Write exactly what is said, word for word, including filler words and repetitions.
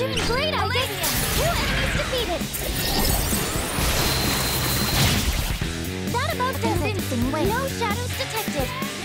doing great, Olivia! Two enemies defeated! That about does it. Convincing way. No shadows detected.